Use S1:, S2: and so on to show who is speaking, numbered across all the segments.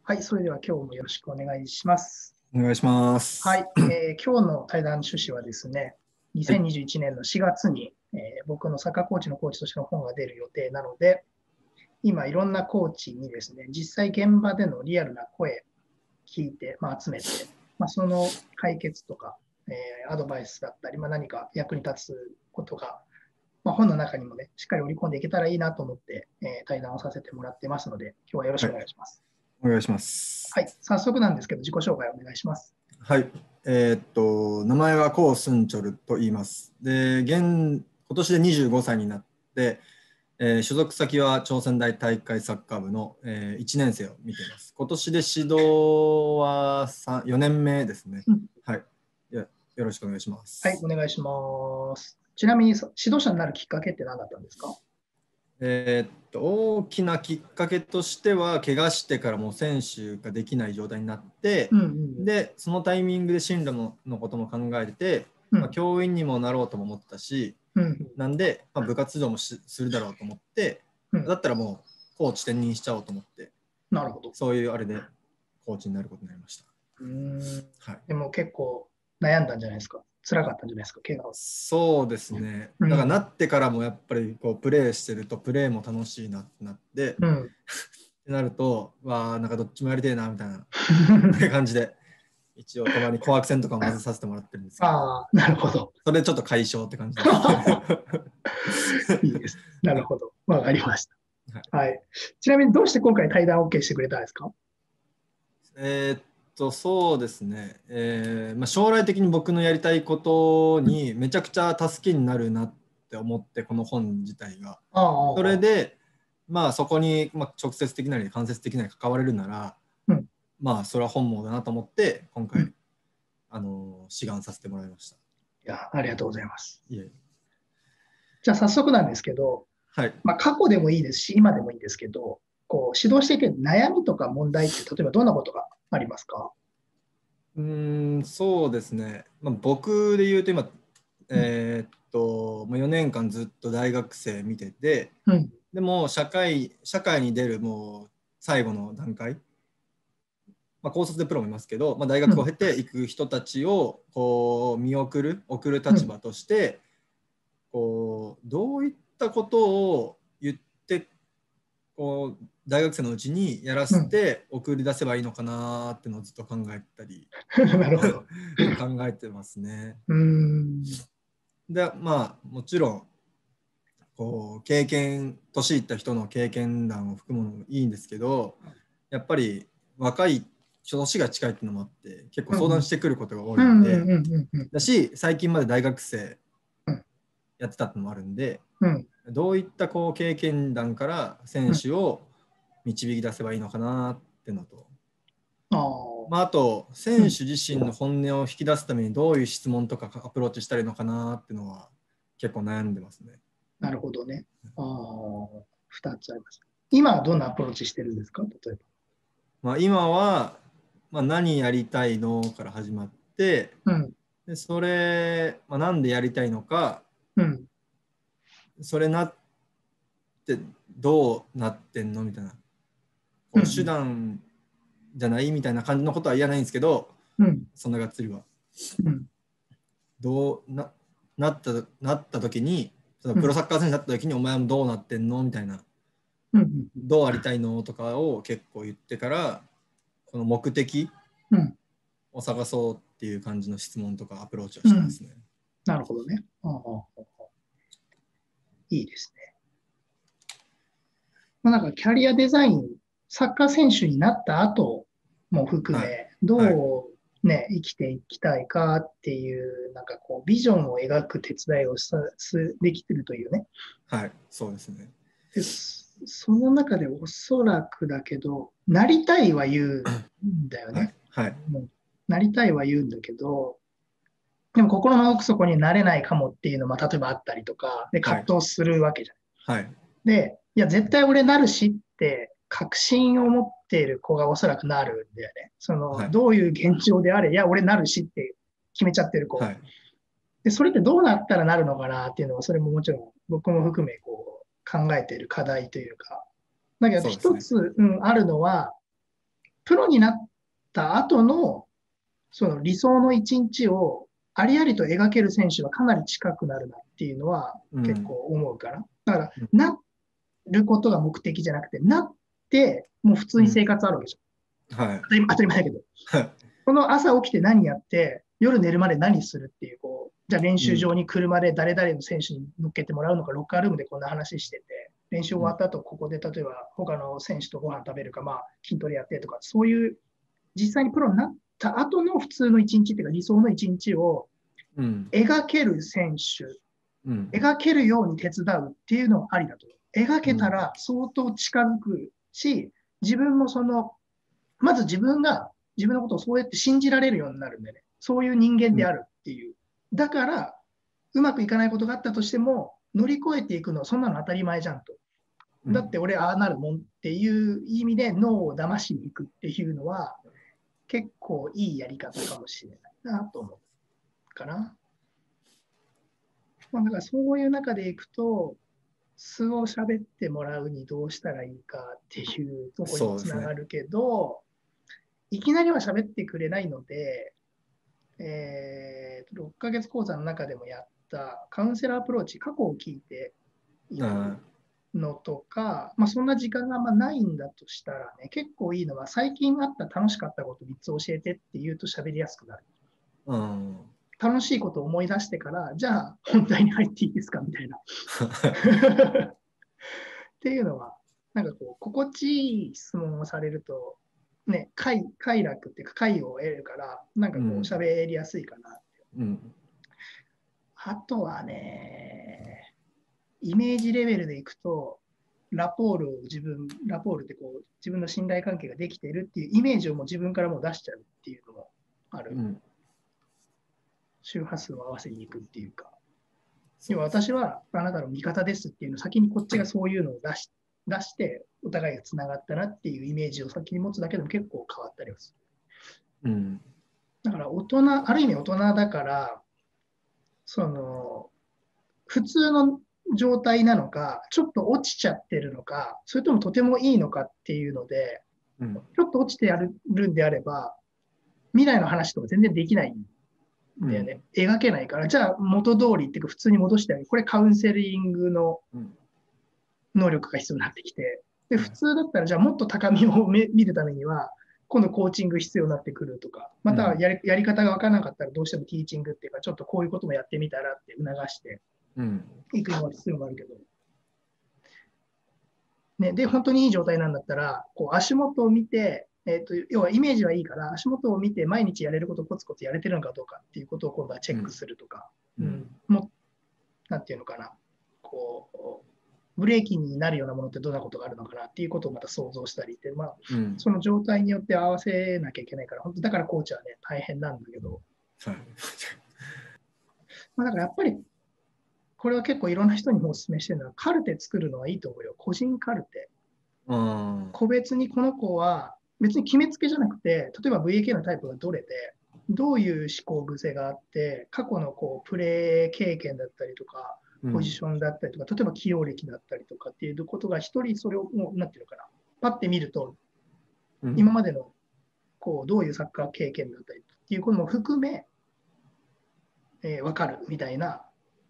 S1: はい、それでは今日もよろしくお願いします。
S2: お願いします。
S1: はい、今日の対談趣旨はですね、2021年の4月に、僕のサッカーコーチのコーチとしての本が出る予定なので、今いろんなコーチにですね、実際現場でのリアルな声聞いて、集めて、その解決とか、アドバイスだったり、何か役に立つことが、本の中にもね、しっかり織り込んでいけたらいいなと思って、対談をさせてもらってますので、今日はよろしくお願いします。
S2: お願いします。
S1: はい、早速なんですけど、自己紹介お願いします。
S2: はい。名前はコウ・スンチョルと言います。で、今年で25歳になって、所属先は朝鮮大体育会サッカー部の、1年生を見ています。今年で指導は4年目ですね。はい。よろしくお願いします。
S1: はい、お願いします。ちなみに指導者になるきっかけって何だったんですか？
S2: 大きなきっかけとしては、怪我してからもう選手ができない状態になって、でそのタイミングで進路のことも考えてて、教員にもなろうとも思ったし、なんで、部活動もするだろうと思って、だったらもうコーチ転任しちゃおうと思って、
S1: なるほど。
S2: そういうあれでコーチになることになりました。
S1: はい、でも結構悩んだんじゃないですか？辛かったんじゃないですか、怪我は。
S2: そうですね。だからなってからもやっぱりこうプレーしてるとプレーも楽しいなってなって、ってなると、なんかどっちもやりたいなみたいな感じで、一応たまに紅白戦とかも混ぜさせてもらってるんですけど。
S1: ああ、なるほど。
S2: それでちょっと解消って感じで
S1: す。いいです。なるほど。わかりました。はい。ちなみにどうして今回対談 OK してくれたんですか？
S2: そうですね、将来的に僕のやりたいことにめちゃくちゃ助けになるなって思って、この本自体が。それで、そこに、直接的なり間接的なり関われるなら、それは本望だなと思って、今回、志願させてもらいました。
S1: いや、ありがとうございます。じゃあ早速なんですけど、過去でもいいですし、今でもいいんですけど、指導していく悩みとか問題って、例えばどんなことがありますか？
S2: そうですね、僕で言うと今、4年間ずっと大学生見てて、でも社会に出るもう最後の段階、高卒でプロもいますけど、大学を経ていく人たちをこう送る立場として、どういったことを言って大学生のうちにやらせて送り出せばいいのかなっていうのをずっと考えたり
S1: なるほど
S2: 考えてますね。
S1: で
S2: もちろん年いった人の経験談を含むのもいいんですけど、やっぱり若い年が近いっていうのもあって結構相談してくることが多いので、だし最近まで大学生やってたってのもあるんで、どういった経験談から選手を導き出せばいいのかなっていうのと、あと選手自身の本音を引き出すためにどういう質問とかアプローチしたらいいのかなっていうのは結構悩んでますね。
S1: なるほどね。2つあります。今はどんなアプローチしてるんですか？例え
S2: ば。今は、何やりたいのから始まって、でそれ、なんでやりたいのか、それなってどうなってんのみたいな、手段じゃないみたいな感じのことは言わないんですけど、そんながっつりは。どうなった時に、そのプロサッカー選手になった時にお前もどうなってんのみたいな、どうありたいのとかを結構言ってから、この目的を探そうっていう感じの質問とかアプローチをしてますね。
S1: なるほどね。いいですね。なんかキャリアデザイン、サッカー選手になった後も含め、どうね、生きていきたいかっていう、なんかビジョンを描く手伝いをできてるというね。
S2: はい、そうですね。
S1: でその中でおそらくだけど、なりたいは言うんだよね。なりたいは言うんだけど、でも心の奥底になれないかもっていうのも例えばあったりとか、で葛藤するわけじゃない。で、いや、絶対俺なるしって確信を持っている子がおそらくなるんだよね。どういう現状であれ、いや、俺なるしって決めちゃってる子。で、それってどうなったらなるのかなっていうのは、それももちろん僕も含め考えている課題というか。だけど一つ、あるのは、 プロになった後の、その理想の一日をありありと描ける選手はかなり近くなるなっていうのは結構思うから。だから、なることが目的じゃなくて、なって、もう普通に生活あるわけじゃん。はい、当たり前だけど。この朝起きて何やって、夜寝るまで何するっていう、じゃあ練習場に車で誰々の選手に乗っけてもらうのか、ロッカールームでこんな話してて、練習終わった後、ここで例えば他の選手とご飯食べるか、筋トレやってとか、そういう実際にプロになった後の普通の一日っていうか理想の一日を描ける選手、描けるように手伝うっていうのはありだと。描けたら相当近づくし、自分もまず自分が自分のことをそうやって信じられるようになるんでね。そういう人間であるっていう。だから、うまくいかないことがあったとしても、乗り越えていくのはそんなの当たり前じゃんと。だって俺ああなるもんっていう意味で脳を騙しに行くっていうのは、結構いいやり方かもしれないなと思うかな。だからそういう中でいくと、素を喋ってもらうにどうしたらいいかっていうところにつながるけど、いきなりは喋ってくれないので、6ヶ月講座の中でもやったカウンセラーアプローチ、過去を聞いていくのとか、そんな時間がないんだとしたらね、結構いいのは、最近あった楽しかったこと3つ教えてって言うと喋りやすくなる。楽しいことを思い出してから、じゃあ本題に入っていいですかみたいな。っていうのは、なんか心地いい質問をされると、ね、快楽っていうか、快を得るから、なんか喋りやすいかなって。あとはね、イメージレベルでいくと、ラポールって自分の信頼関係ができているっていうイメージをもう自分からもう出しちゃうっていうのもある。周波数を合わせに行くっていうか。要は私はあなたの味方ですっていうのを先にこっちがそういうのを出して、お互いがつながったなっていうイメージを先に持つだけでも結構変わったりはする。だからある意味大人だから、普通の状態なのか、ちょっと落ちちゃってるのか、それともとてもいいのかっていうので、ちょっと落ちてやるんであれば、未来の話とか全然できないんだよね。描けないから、じゃあ元通りっていうか普通に戻してあげる。これカウンセリングの能力が必要になってきて、で普通だったらじゃあもっと高みを見るためには、今度コーチング必要になってくるとか、またはやり方が分からなかったらどうしてもティーチングっていうか、ちょっとこういうこともやってみたらって促していくのが必要があるけど、ね、で、本当にいい状態なんだったら、足元を見て、要はイメージはいいから、足元を見て毎日やれることをコツコツやれてるのかどうかっていうことを今度はチェックするとか、なんていうのかな、ブレーキになるようなものってどんなことがあるのかなっていうことをまた想像したりって、その状態によって合わせなきゃいけないから、本当だからコーチはね、大変なんだけど、だからやっぱり、これは結構いろんな人にもお勧めしてるのは、カルテ作るのはいいと思うよ。個人カルテ。個別にこの子は、別に決めつけじゃなくて、例えば VAK のタイプがどれで、どういう思考癖があって、過去のプレー経験だったりとか、ポジションだったりとか、例えば起用歴だったりとかっていうことが一人それをもう、なんていうのかな、パッて見ると、今までのどういうサッカー経験だったりっていうことも含め、分かるみたいな。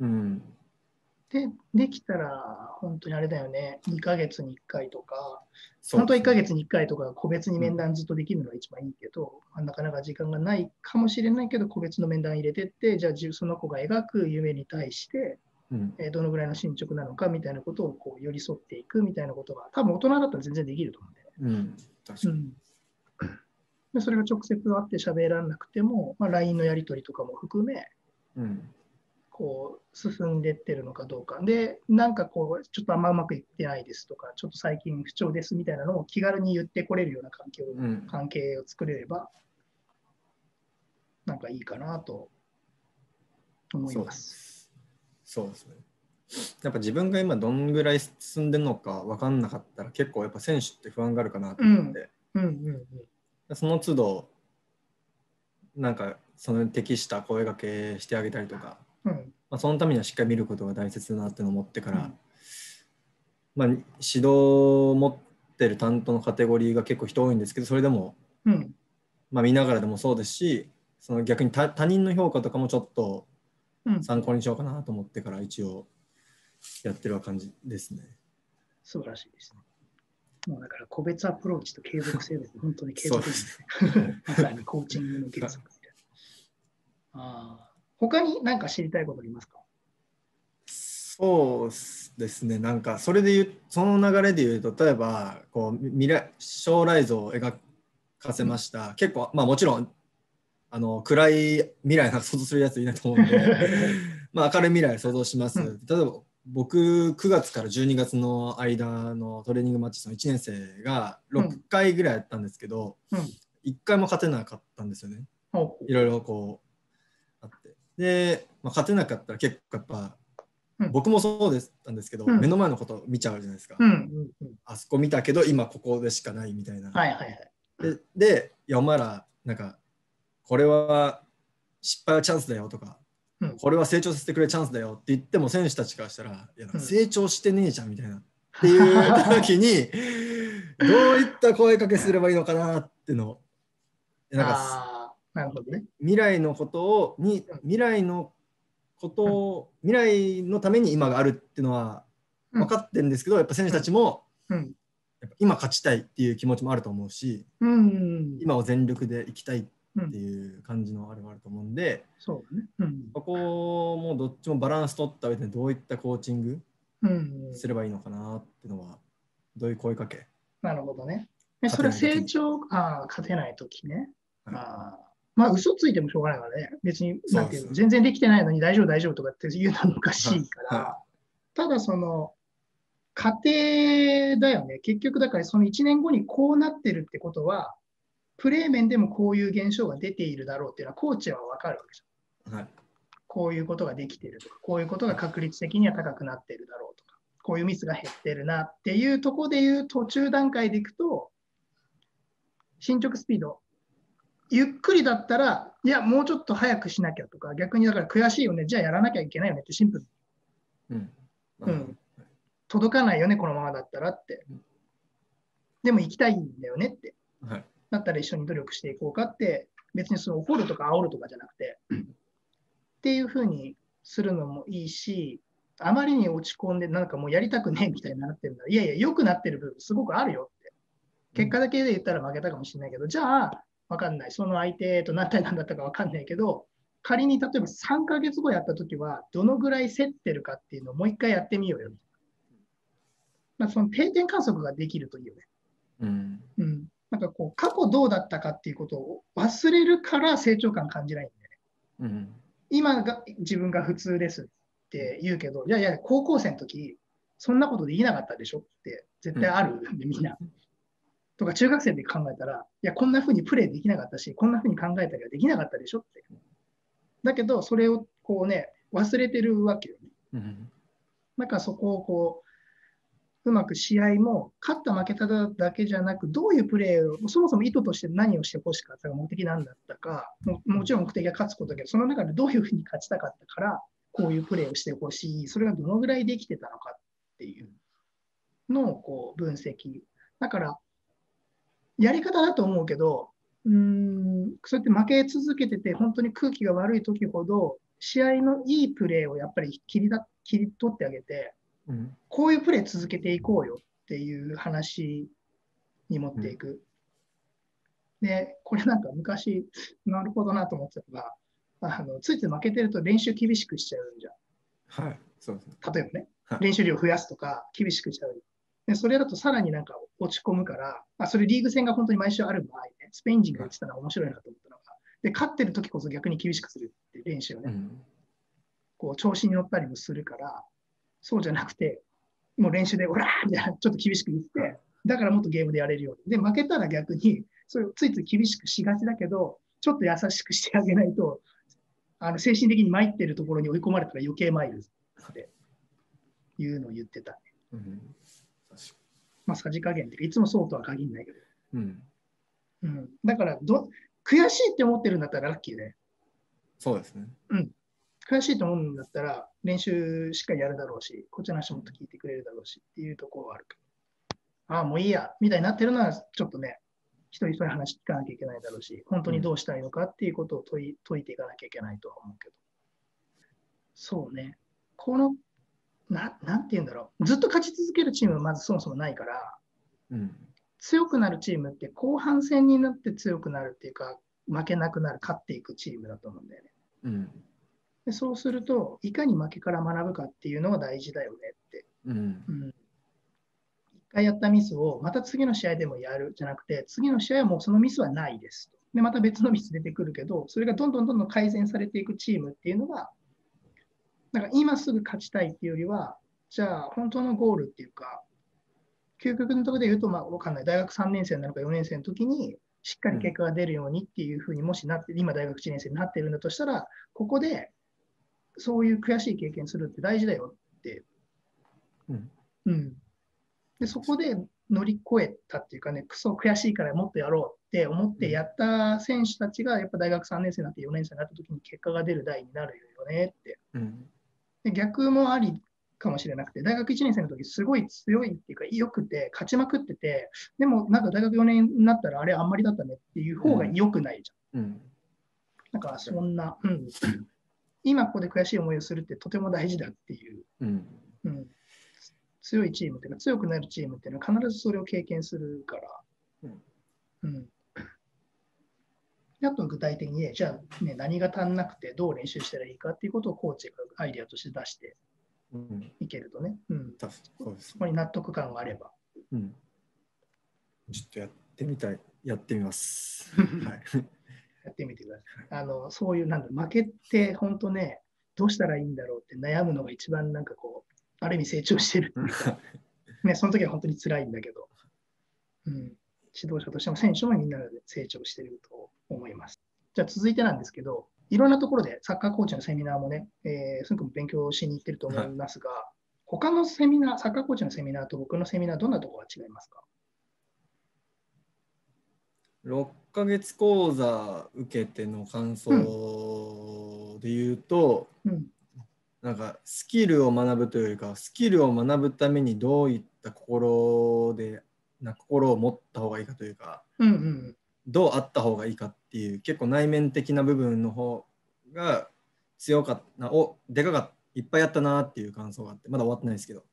S1: できたら、本当にあれだよね、2ヶ月に1回とか、本当は1ヶ月に1回とか、個別に面談ずっとできるのが一番いいけど、なかなか時間がないかもしれないけど、個別の面談入れてって、じゃあ、その子が描く夢に対して、どのぐらいの進捗なのかみたいなことを寄り添っていくみたいなことが、多分大人だったら全然できると思うんで、確かに。でそれが直接会って喋らなくても、LINE のやり取りとかも含め、進んでってるのかどうか。で、なんかちょっとあんまうまくいってないですとか、ちょっと最近不調ですみたいなのを気軽に言ってこれるような関係を作れれば、なんかいいかなと思います。
S2: そうですね。やっぱ自分が今どんぐらい進んでるのか分かんなかったら結構やっぱ選手って不安があるかなと思って、その都度なんかその適した声掛けしてあげたりとか、そのためにはしっかり見ることが大切だなって思ってから、指導を持ってる担当のカテゴリーが結構人多いんですけど、それでもまあ、見ながらでもそうですし、その逆に他人の評価とかもちょっと参考にしようかなと思ってから一応やってる感じですね。
S1: 素晴らしいですね。もうだから個別アプローチと継続性です。本当に継続ですね。まさにコーチングの原則みたいな。他に何か知りたいことありますか？
S2: そうですね。なんかそれでその流れで言うと、例えばこう将来像を描かせました。結構まあもちろん暗い未来が想像するやついないと思うんでまあ明るい未来を想像します。例えば僕9月から12月の間のトレーニングマッチの1年生が6回ぐらいやったんですけど、1回も勝てなかったんですよね。いろいろこうあって。で、まあ、勝てなかったら結構やっぱ、僕もそうでしたんですけど、目の前のことを見ちゃうじゃないですか。あそこ見たけど今ここでしかないみたいな。で、いやお前らなんかこれは失敗はチャンスだよとか、これは成長させてくれるチャンスだよって言っても選手たちからしたら、いや成長してねえじゃんみたいなっていう時にどういった声かけすればいいのかなっていうのを、なんか
S1: なるほどね。
S2: 未来のために今があるっていうのは分かってるんですけど、やっぱ選手たちもやっぱ今勝ちたいっていう気持ちもあると思うし、今を全力でいきたいっていう感じのあれもあると思うんで、そこもどっちもバランス取った上でどういったコーチングすればいいのかなっていうのは、どういう声かけ。
S1: なるほどね。それは成長、勝てないときね。まあ、嘘ついてもしょうがないからね。別に、なんていうの、全然できてないのに大丈夫、大丈夫とかって言うのはおかしいから。ただ、その、過程だよね。結局、だからその1年後にこうなってるってことは、プレー面でもこういう現象が出ているだろうっていうのは、コーチは分かるわけじゃん。こういうことができているとか、こういうことが確率的には高くなっているだろうとか、こういうミスが減ってるなっていうところでいう途中段階でいくと、進捗スピード、ゆっくりだったら、いや、もうちょっと早くしなきゃとか、逆にだから悔しいよね、じゃあやらなきゃいけないよねってシンプルに。届かないよね、このままだったらって。でも行きたいんだよねって。だったら一緒に努力していこうかって、別にその怒るとか煽るとかじゃなくて、っていうふうにするのもいいし、あまりに落ち込んで、なんかもうやりたくねえみたいになってるんだ。いやいや、良くなってる部分すごくあるよって。結果だけで言ったら負けたかもしれないけど、じゃあ、わかんない。その相手と何対何だったかわかんないけど、仮に例えば3ヶ月後やったときは、どのぐらい競ってるかっていうのをもう一回やってみようよ。まあ、その定点観測ができるといいよね。なんかこう、過去どうだったかっていうことを忘れるから成長感感じないんだよね。今が自分が普通ですって言うけど、いやいや、高校生の時、そんなことできなかったでしょって絶対あるんで、みんな。とか中学生で考えたら、いや、こんな風にプレイできなかったし、こんな風に考えたりはできなかったでしょって。だけど、それをこうね、忘れてるわけよね。だからそこをこう、うまく試合も、勝った負けただけじゃなく、どういうプレーを、そもそも意図として何をしてほしかったか、目的なんだったか、もちろん目的は勝つことだけど、その中でどういうふうに勝ちたかったから、こういうプレーをしてほしい、それがどのぐらいできてたのかっていうのをこう分析。だから、やり方だと思うけど、そうやって負け続けてて、本当に空気が悪い時ほど、試合のいいプレーをやっぱり切り取ってあげて、こういうプレー続けていこうよっていう話に持っていく。で、これなんか昔、なるほどなと思ってたのが、ついつい負けてると練習厳しくしちゃうんじゃん。
S2: はい、そうですね。
S1: 例えばね、練習量増やすとか厳しくしちゃう。で、それだとさらになんか落ち込むから、それリーグ戦が本当に毎週ある場合ね、スペイン人が言ってたのが面白いなと思ったのが、で、勝ってる時こそ逆に厳しくするっていう練習をね、こう調子に乗ったりもするから、そうじゃなくて、もう練習でオラーみたいな、ちょっと厳しく言って、だからもっとゲームでやれるように。で、負けたら逆に、それをついつい厳しくしがちだけど、ちょっと優しくしてあげないと、精神的に参ってるところに追い込まれたら余計参るっていうのを言ってた、ね。まあ、さじ加減っていうか、いつもそうとは限らないけど。だから悔しいって思ってるんだったらラッキーで。
S2: そうですね。
S1: 悔しいと思うんだったら、練習しっかりやるだろうし、こっちの話もっと聞いてくれるだろうしっていうところはあるけど、もういいや、みたいになってるのは、ちょっとね、 一人一人話聞かなきゃいけないだろうし、本当にどうしたいのかっていうことを解いていかなきゃいけないとは思うけど。そうね。この、なんて言うんだろう。ずっと勝ち続けるチームはまずそもそもないから、強くなるチームって後半戦になって強くなるっていうか、負けなくなる、勝っていくチームだと思うんだよね。でそうすると、いかに負けから学ぶかっていうのが大事だよねって。一回やったミスをまた次の試合でもやるじゃなくて、次の試合はもうそのミスはないですと。で、また別のミス出てくるけど、それがどんどん改善されていくチームっていうのが、なんか今すぐ勝ちたいっていうよりは、じゃあ本当のゴールっていうか、究極のところで言うと、わかんない。大学3年生なのか4年生の時に、しっかり結果が出るようにっていうふうにもしなって、今大学1年生になってるんだとしたら、ここでそういう悔しい経験するって大事だよって。でそこで乗り越えたっていうかね、クソ悔しいからもっとやろうって思ってやった選手たちが、やっぱ大学3年生になって4年生になった時に結果が出る代になるよねって。で逆もありかもしれなくて、大学1年生の時すごい強いっていうか、良くて、勝ちまくってて、でもなんか大学4年になったらあれあんまりだったねっていう方が良くないじゃん。だからそんな、今ここで悔しい思いをするってとても大事だっていう。強いチームっていうか、強くなるチームっていうのは必ずそれを経験するから。あと具体的に、じゃあ、ね、何が足んなくてどう練習したらいいかっていうことをコーチがアイデアとして出していけるとね。そこに納得感があれば。
S2: ちょっとやってみたい。やってみます。
S1: やってみてください。そういう、負けて本当ね、どうしたらいいんだろうって悩むのが一番なんかこう、ある意味成長してるっていうか、ね、その時は本当に辛いんだけど、指導者としても選手もみんなで成長していると思います。じゃあ続いてなんですけど、いろんなところでサッカーコーチのセミナーもね、すごく勉強しに行ってると思いますが、他のセミナー、サッカーコーチのセミナーと僕のセミナー、どんなところが違いますか
S2: ？6ヶ月講座受けての感想で言うと、なんかスキルを学ぶというか、スキルを学ぶためにどういった心を持った方がいいかというか、どうあった方がいいかっていう結構内面的な部分の方が強かったでかかった、いっぱいやったなっていう感想があって、まだ終わってないですけど、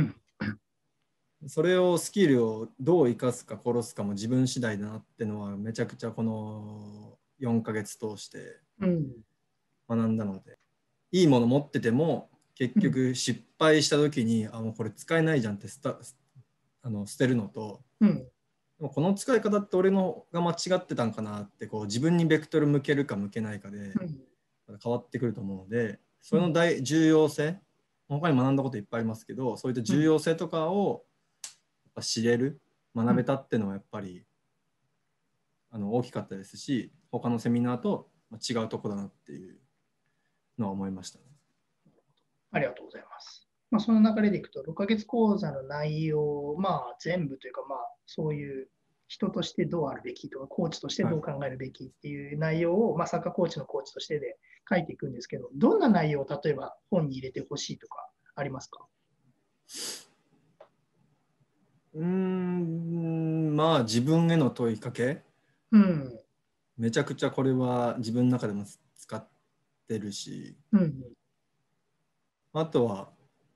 S2: それをスキルをどう生かすか殺すかも自分次第だなってのはめちゃくちゃこの4ヶ月通して学んだので、いいもの持ってても結局失敗した時に、もうこれ使えないじゃんって捨てるのと、でもこの使い方って俺のが間違ってたんかなってこう自分にベクトル向けるか向けないかで変わってくると思うので、それの重要性、他に学んだこといっぱいありますけど、そういった重要性とかをやっぱ知れる、学べたっていうのはやっぱり大きかったですし、他のセミナーと違うとこだなっていうのは思いましたね。
S1: ありがとうございます。その流れでいくと、6ヶ月講座の内容、全部というか、そういう人としてどうあるべきとか、コーチとしてどう考えるべきっていう内容を、サッカーコーチのコーチとしてで書いていくんですけど、どんな内容を例えば本に入れてほしいとかありますか？
S2: 自分への問いかけ、めちゃくちゃこれは自分の中でも使ってるし、あとは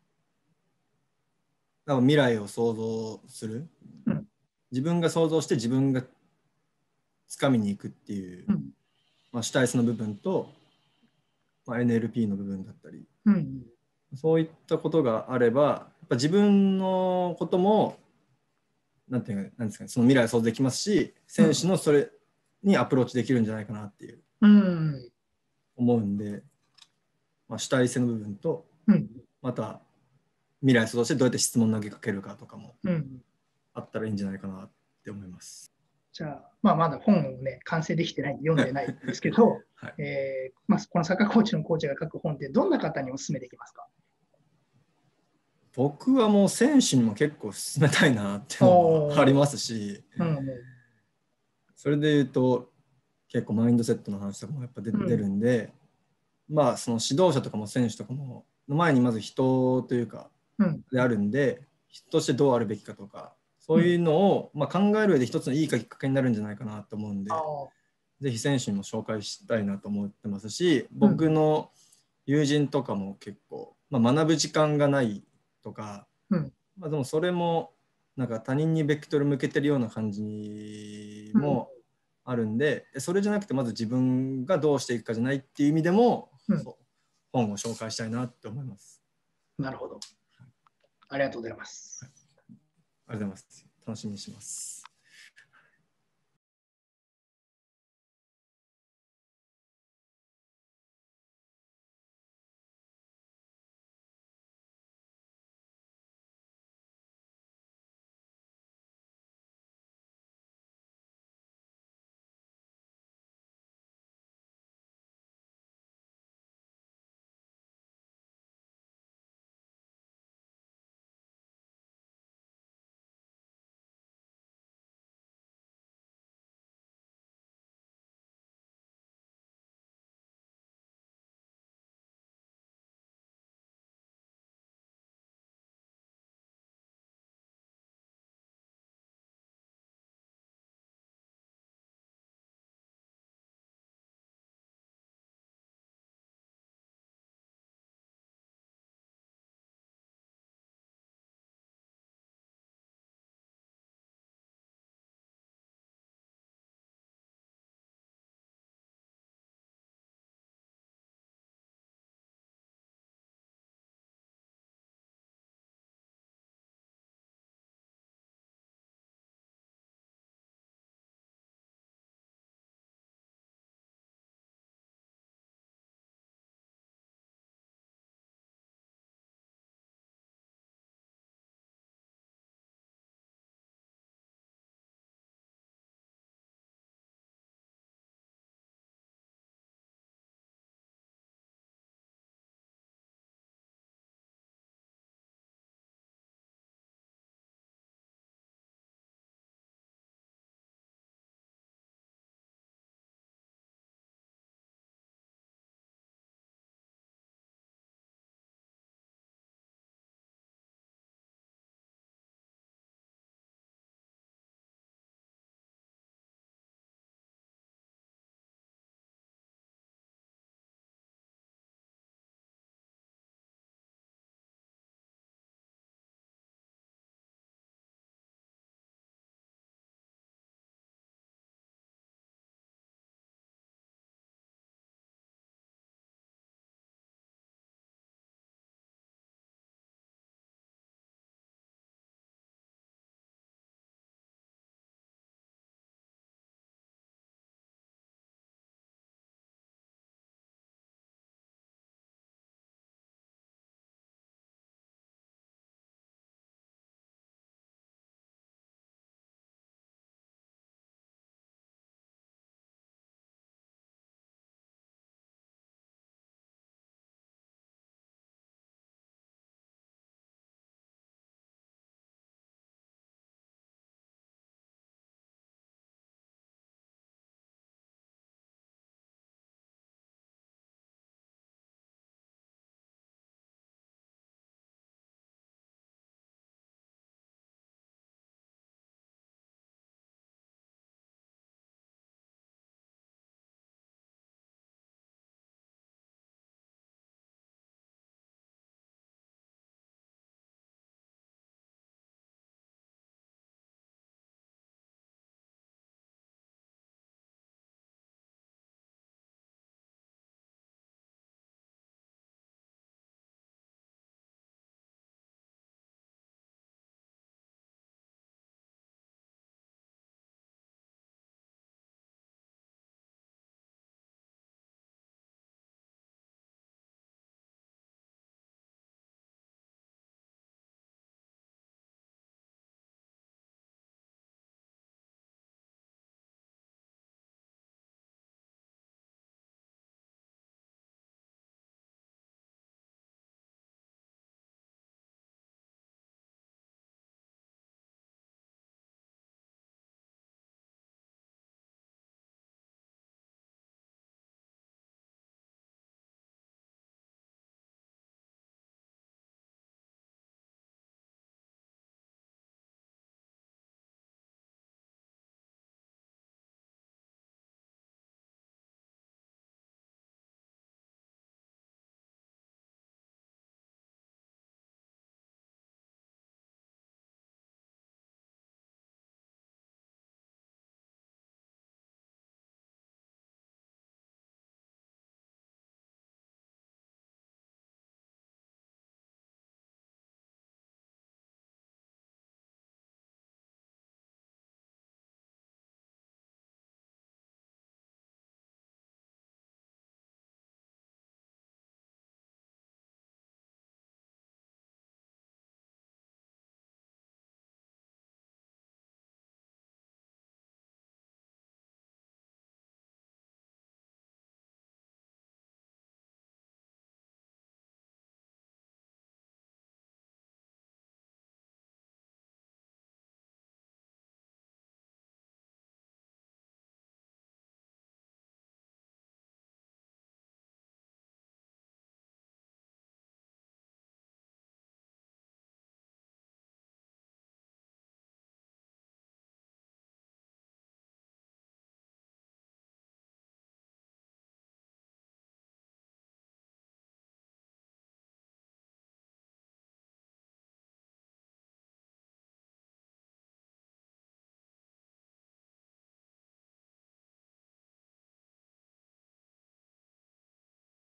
S2: 未来を想像する、自分が想像して自分が掴みに行くっていう、主体性の部分と、NLP の部分だったり、そういったことがあればやっぱ自分のこともなんですかね、その未来を想像できますし、選手のそれにアプローチできるんじゃないかなっていう、思うんで、主体性の部分と、また未来を想像してどうやって質問投げかけるかとかもあったらいいんじゃないかなって思います。
S1: じゃあ、まだ本をね、完成できてないんで読んでないんですけど、このサッカーコーチのコーチが書く本ってどんな方にお勧めできますか？
S2: 僕はもう選手にも結構勧めたいなっていうのはありますし、それで言うと結構マインドセットの話とかもやっぱ出るんで、その指導者とかも選手とかもの前にまず人というかであるんで、人としてどうあるべきかとか、 そういうのを、考える上で一つのいいきっかけになるんじゃないかなと思うんで、ぜひ選手にも紹介したいなと思ってますし、僕の友人とかも結構、学ぶ時間がないとか、でもそれもなんか他人にベクトル向けてるような感じもあるんで、それじゃなくてまず自分がどうしていくかじゃないっていう意味でも、本を紹介したいなって思います。
S1: なるほど。ありがとうございます。
S2: ありがとうございます。楽しみにします。